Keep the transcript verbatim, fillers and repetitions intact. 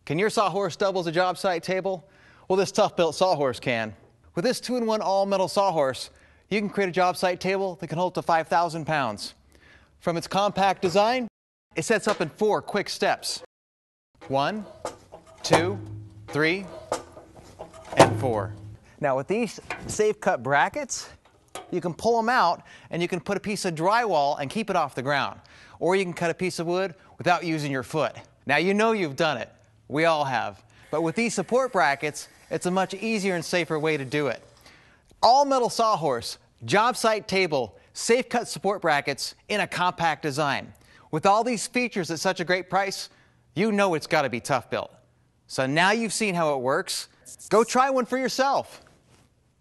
Can your sawhorse double as a job site table? Well, this ToughBuilt sawhorse can. With this two in one all-metal sawhorse, you can create a job site table that can hold up to five thousand pounds. From its compact design, it sets up in four quick steps. One, two, three, and four. Now with these safe cut brackets, you can pull them out and you can put a piece of drywall and keep it off the ground. Or you can cut a piece of wood without using your foot. Now you know you've done it. We all have. But with these support brackets, it's a much easier and safer way to do it. All metal sawhorse, job site table, safe cut support brackets in a compact design. With all these features at such a great price, you know it's got to be ToughBuilt. So now you've seen how it works, go try one for yourself.